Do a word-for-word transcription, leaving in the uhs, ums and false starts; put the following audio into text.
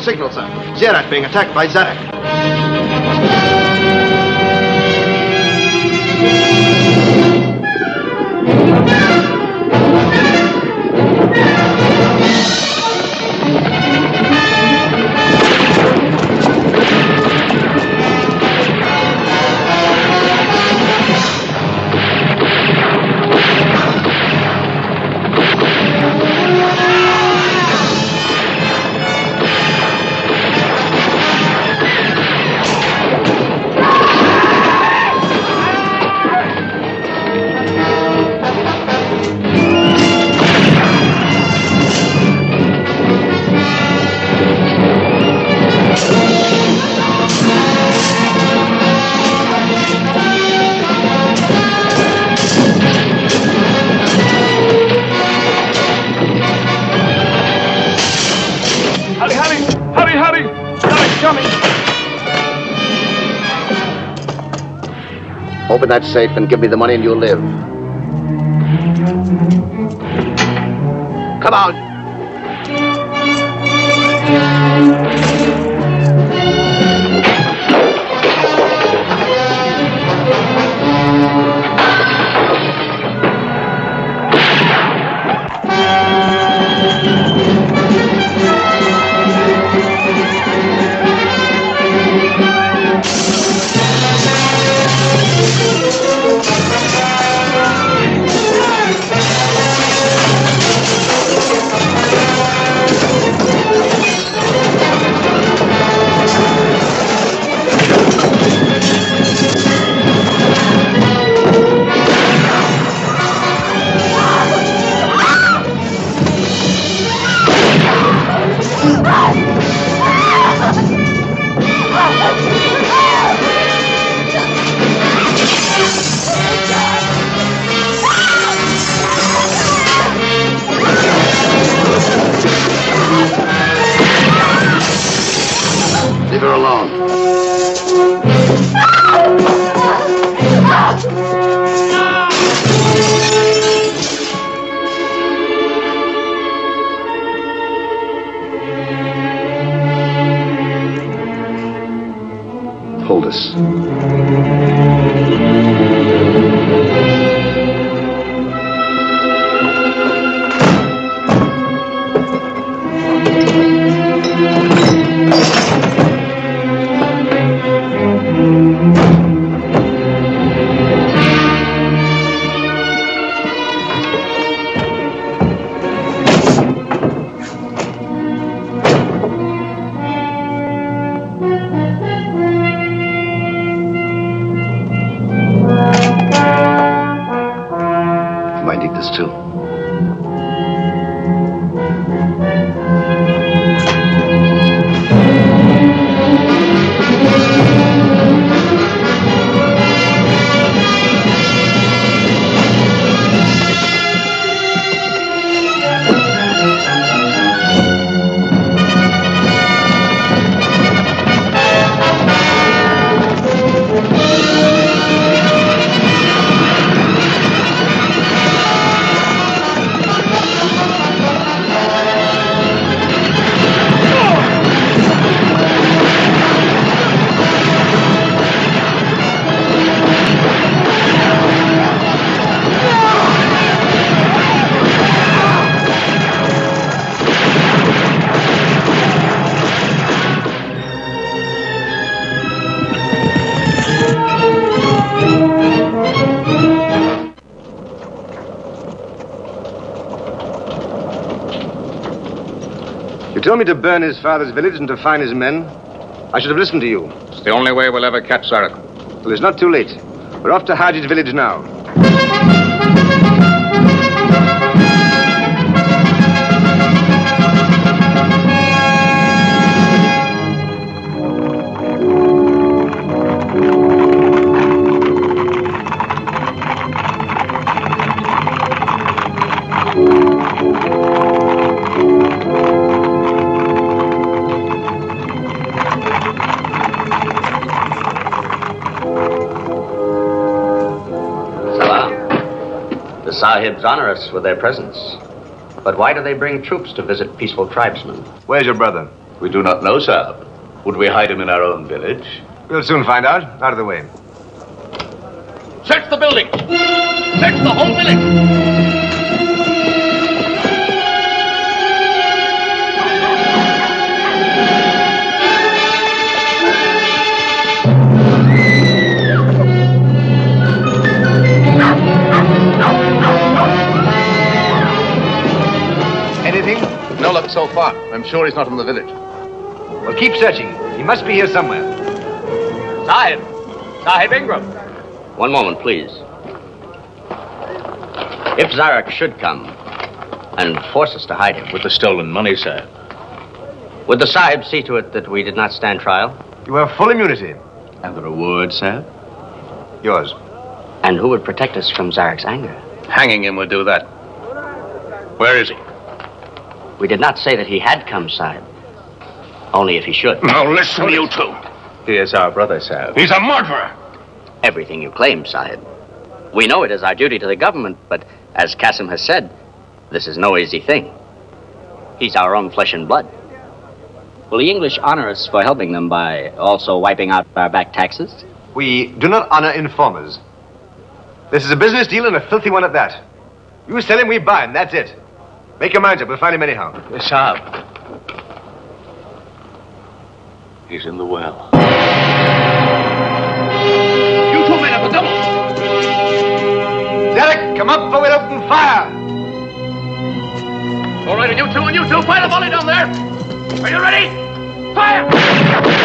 signal, sir. Zerat being attacked by Zarak. Open that safe and give me the money and you'll live. Come on. Leave her alone. Hold us. Might need this too. You told me to burn his father's village and to find his men. I should have listened to you. It's the only way we'll ever catch Zarak. Well, it's not too late. We're off to Hajit's village now. Sahibs honor us with their presence. But why do they bring troops to visit peaceful tribesmen? Where's your brother? We do not know, Saab. Would we hide him in our own village? We'll soon find out. Out of the way. Search the building! Search the whole village! Anything? No luck so far. I'm sure he's not in the village. Well, keep searching. He must be here somewhere. Sahib! Sahib Ingram! One moment, please. If Zarak should come and force us to hide him, With the stolen money, sir. would the Sahib see to it that we did not stand trial? You have full immunity. And the reward, sir? Yours. And who would protect us from Zarak's anger? Hanging him would do that. Where is he? We did not say that he had come, Sahib. Only if he should. Now listen, you two. He is our brother, Saab. He's a murderer. Everything you claim, Sahib. We know it is our duty to the government, but as Qasim has said, this is no easy thing. He's our own flesh and blood. Will the English honor us for helping them by also wiping out our back taxes? We do not honor informers. This is a business deal and a filthy one at that. You sell him, we buy him. That's it. Make your minds up. We'll find him anyhow. Saab. He's in the well. You two men at the double. Derek, come up or we'll open fire. All right, and you two, and you two, fire the volley down there. Are you ready? Fire!